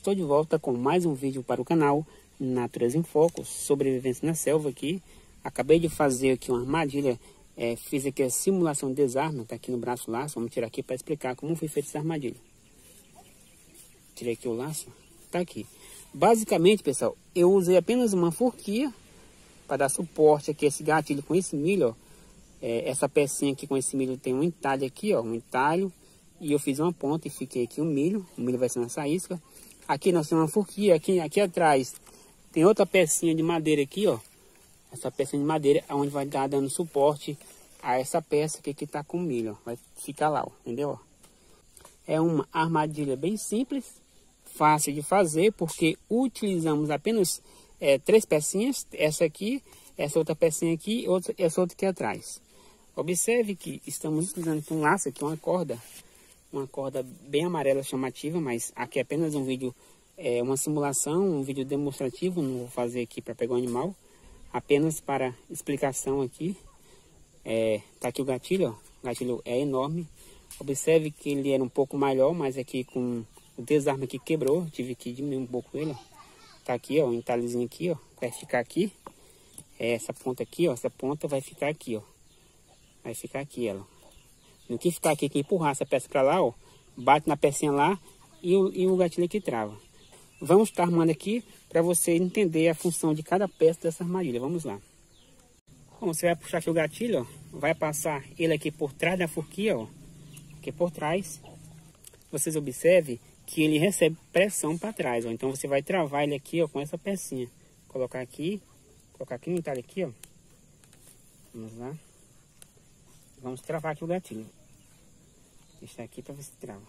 estou de volta com mais um vídeo para o canal Natureza em Foco, sobrevivência na selva aqui. Acabei de fazer aqui uma armadilha, fiz aqui a simulação de desarme, tá aqui no braço o laço. Vamos tirar aqui para explicar como foi feita essa armadilha. Tirei aqui o laço, tá aqui. Basicamente, pessoal, eu usei apenas uma forquilha para dar suporte aqui a esse gatilho com esse milho, ó. Essa pecinha aqui com esse milho tem um entalhe aqui, ó, um entalho. E eu fiz uma ponta e fiquei aqui o milho vai ser nessa isca. Aqui nós temos uma forquilha, aqui atrás tem outra pecinha de madeira aqui, ó. Essa pecinha de madeira onde vai dar dando suporte a essa peça aqui que tá com milho, ó. Vai ficar lá, ó, entendeu? É uma armadilha bem simples, fácil de fazer, porque utilizamos apenas 3 pecinhas, essa aqui, essa outra pecinha aqui e essa outra aqui atrás. Observe que estamos utilizando um laço aqui, uma corda bem amarela chamativa, mas aqui é apenas um vídeo, uma simulação, um vídeo demonstrativo, não vou fazer aqui para pegar o animal, apenas para explicação aqui. Tá aqui o gatilho, ó. O gatilho é enorme. Observe que ele era um pouco maior, mas aqui com o desarme aqui quebrou, tive que diminuir um pouco ele, ó. Tá aqui, ó, um entalhezinho aqui, ó, vai ficar aqui. Essa ponta aqui, ó, essa ponta vai ficar aqui, ó. Vai ficar aqui ela. No que ficar aqui, que empurrar essa peça para lá, ó, bate na pecinha lá e o gatilho aqui trava. Vamos estar armando aqui para você entender a função de cada peça dessa armadilha. Vamos lá. Bom, você vai puxar aqui o gatilho, ó, vai passar ele aqui por trás da forquilha, ó, aqui por trás. Vocês observem que ele recebe pressão para trás, ó. Então você vai travar ele aqui, ó, com essa pecinha. Colocar aqui no entalhe aqui, ó. Vamos lá. Vamos travar aqui o gatilho. Deixar aqui para ver se trava.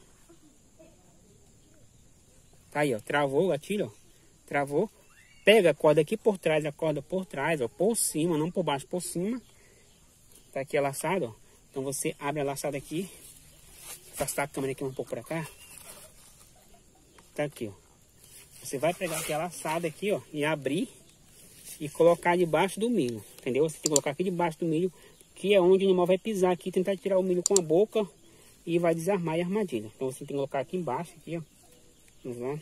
Tá aí, ó. Travou o gatilho, ó. Travou. Pega a corda aqui por trás, a corda por trás, ó. Por cima, não por baixo, por cima. Tá aqui a laçada, ó. Então você abre a laçada aqui. Afastar a câmera aqui um pouco para cá. Tá aqui, ó. Você vai pegar aqui a laçada aqui, ó. E abrir. E colocar debaixo do milho. Entendeu? Você tem que colocar aqui debaixo do milho, que é onde o animal vai pisar aqui, tentar tirar o milho com a boca e vai desarmar a armadilha. Então você tem que colocar aqui embaixo, aqui, ó. Vamos lá.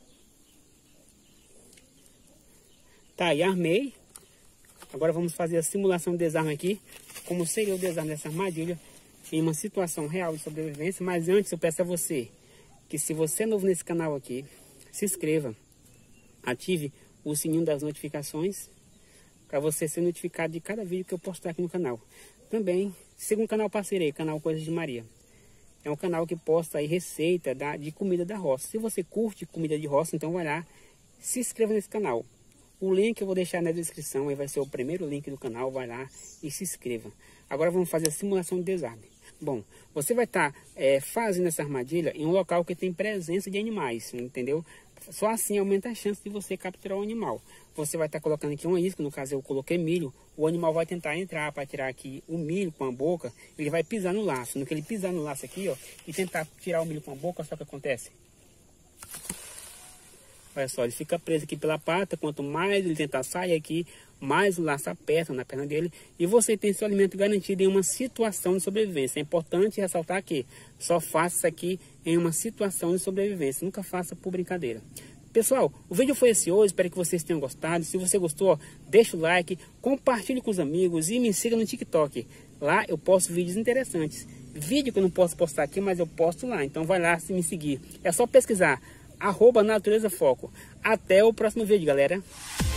Tá, aí armei. Agora vamos fazer a simulação de desarme aqui, como seria o desarme dessa armadilha em uma situação real de sobrevivência. Mas antes eu peço a você que, se você é novo nesse canal aqui, se inscreva, ative o sininho das notificações para você ser notificado de cada vídeo que eu postar aqui no canal. Também siga um canal parceiro aí, canal Coisas de Maria. É um canal que posta aí receita de comida da roça. Se você curte comida de roça, então vai lá, se inscreva nesse canal. O link eu vou deixar na descrição, aí vai ser o primeiro link do canal, vai lá e se inscreva. Agora vamos fazer a simulação de desarme. Bom, você vai estar fazendo essa armadilha em um local que tem presença de animais, entendeu? Só assim aumenta a chance de você capturar o animal. Você vai estar colocando aqui uma isca, no caso eu coloquei milho. O animal vai tentar entrar para tirar aqui o milho com a boca. Ele vai pisar no laço. No que ele pisar no laço aqui, ó, e tentar tirar o milho com a boca, só que acontece. Olha só, ele fica preso aqui pela pata. Quanto mais ele tentar sair aqui, mais o laço aperta na perna dele. E você tem seu alimento garantido em uma situação de sobrevivência. É importante ressaltar que só faça isso aqui em uma situação de sobrevivência. Nunca faça por brincadeira. Pessoal, o vídeo foi esse hoje. Espero que vocês tenham gostado. Se você gostou, ó, deixa o like, compartilhe com os amigos e me siga no TikTok. Lá eu posto vídeos interessantes. Vídeo que eu não posso postar aqui, mas eu posto lá. Então vai lá se me seguir. É só pesquisar @Natureza Foco. Até o próximo vídeo, galera.